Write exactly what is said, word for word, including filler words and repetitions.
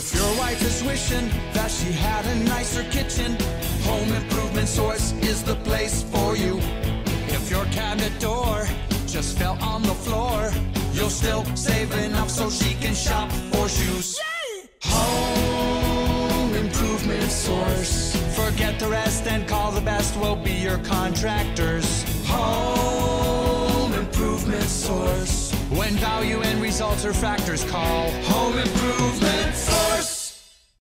If your wife is wishing that she had a nicer kitchen, Home Improvement Source is the place for you. If your cabinet door just fell on the floor, you'll still save enough so she can shop for shoes. Yay! Home Improvement Source. Forget the rest and call the best, we'll be your contractors. Home Improvement Source. When value and results are factors, call Home Improvement